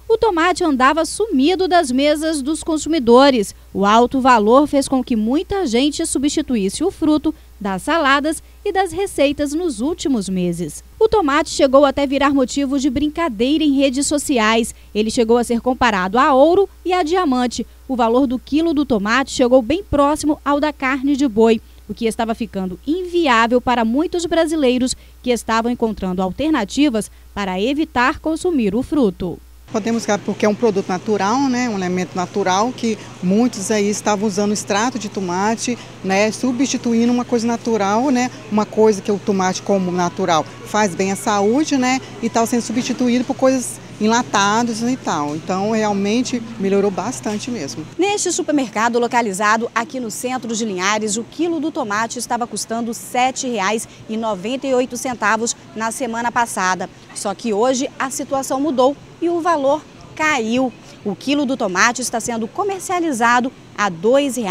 O tomate andava sumido das mesas dos consumidores. O alto valor fez com que muita gente substituísse o fruto das saladas e das receitas nos últimos meses. O tomate chegou até virar motivo de brincadeira em redes sociais. Ele chegou a ser comparado a ouro e a diamante. O valor do quilo do tomate chegou bem próximo ao da carne de boi, o que estava ficando inviável para muitos brasileiros que estavam encontrando alternativas para evitar consumir o fruto. Podemos, porque é um produto natural, né, um elemento natural que muitos aí estavam usando o extrato de tomate, né, substituindo uma coisa natural, né, uma coisa que o tomate como natural faz bem à saúde, né, e tal sendo substituído por coisas enlatados e tal. Então realmente melhorou bastante mesmo. Neste supermercado localizado aqui no centro de Linhares, o quilo do tomate estava custando R$ 7,98 na semana passada. Só que hoje a situação mudou e o valor caiu. O quilo do tomate está sendo comercializado a R$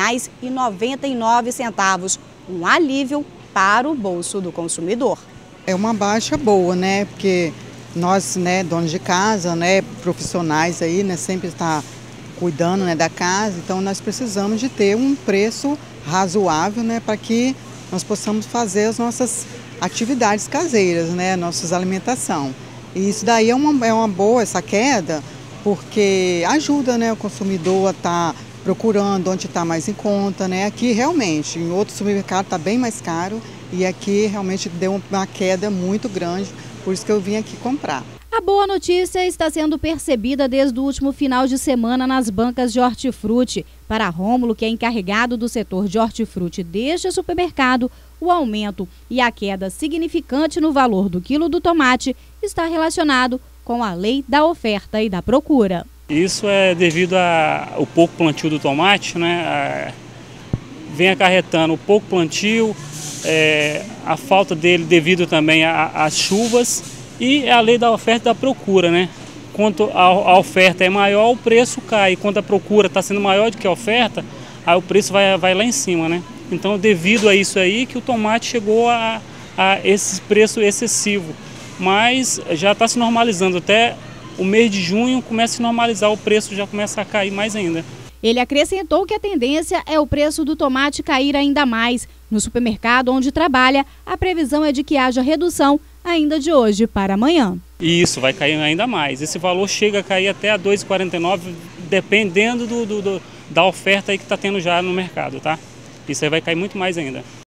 2,99, um alívio para o bolso do consumidor. É uma baixa boa, né? Porque nós, né, donos de casa, né, profissionais aí, né, sempre está cuidando, né, da casa, então nós precisamos de ter um preço razoável, né, para que nós possamos fazer as nossas atividades caseiras, né, nossa alimentação. E isso daí é uma boa, essa queda, porque ajuda, né, o consumidor a estar procurando onde está mais em conta, né, aqui realmente, em outro supermercado está bem mais caro e aqui realmente deu uma queda muito grande. Por isso que eu vim aqui comprar. A boa notícia está sendo percebida desde o último final de semana nas bancas de hortifruti. Para Rômulo, que é encarregado do setor de hortifruti deste supermercado, o aumento e a queda significante no valor do quilo do tomate está relacionado com a lei da oferta e da procura. Isso é devido ao pouco plantio do tomate, né? Vem acarretando o pouco plantio, a falta dele devido também às chuvas e a lei da oferta e da procura, né? Quanto a oferta é maior, o preço cai. Quando a procura está sendo maior do que a oferta, aí o preço vai lá em cima, né? Então, devido a isso aí que o tomate chegou a esse preço excessivo. Mas já está se normalizando. Até o mês de junho começa a se normalizar, o preço já começa a cair mais ainda. Ele acrescentou que a tendência é o preço do tomate cair ainda mais. No supermercado onde trabalha, a previsão é de que haja redução ainda de hoje para amanhã. Isso, vai cair ainda mais. Esse valor chega a cair até a R$ 2,49, dependendo da oferta aí que está tendo já no mercado, tá? Isso aí vai cair muito mais ainda.